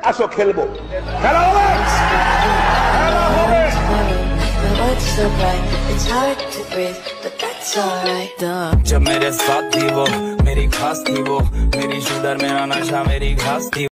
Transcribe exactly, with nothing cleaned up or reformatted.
আসো খেলবো, খেলা হবে, খেলা হবে। जब मेरे साथ थी वो मेरी खास थी वो मेरी शूटर मेरा नशा मेरी घास थी।